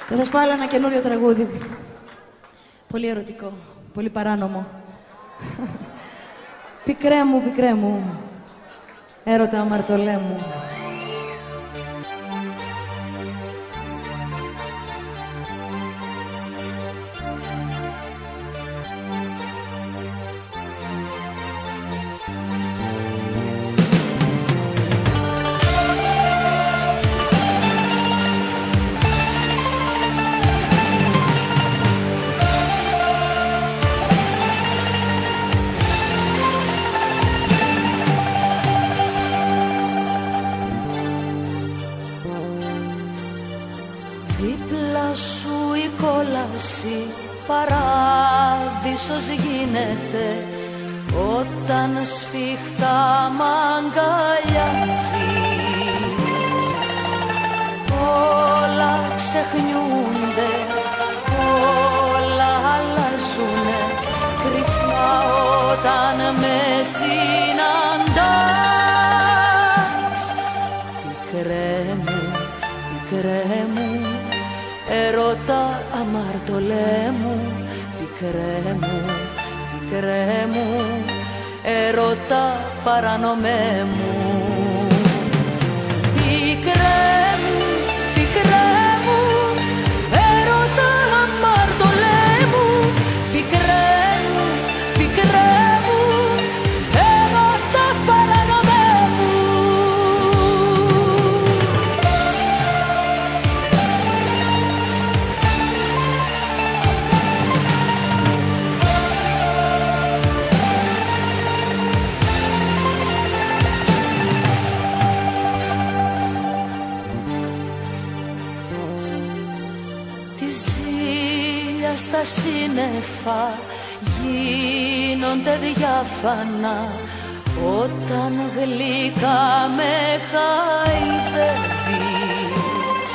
Θα σας πω άλλο ένα καινούριο τραγούδι. Πολύ ερωτικό, πολύ παράνομο. Πικρέ μου, έρωτα αμαρτωλέ μου. Δίπλα σου η κόλαση παράδεισος γίνεται όταν σφιχτά μ' αγκαλιάζεις. Όλα ξεχνιούνται, όλα αλλάζουνε κρυφά όταν με συναντάς. Πικρέ μου, έρωτα αμαρτωλέ μου, πικρέ μου, έρωτα παράνομέ μου. Πικρέ μου, έρωτα αμαρτωλέ μου, πικρέ μου, έρωτα παράνομέ μου. Στα σύννεφα γίνονται διάφανα όταν γλυκά με χαϊδεύεις.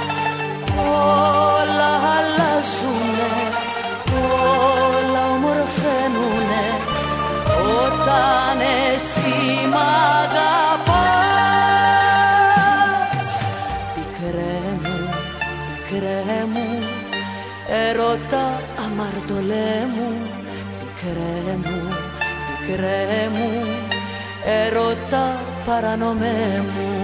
Όλα αλλάζουνε, όλα ομορφαίνουνε όταν εσύ μ' αγαπάς. Πικρέ μου, έρωτα αμαρτωλέ μου, πικρέ μου, έρωτα παράνομέ μου.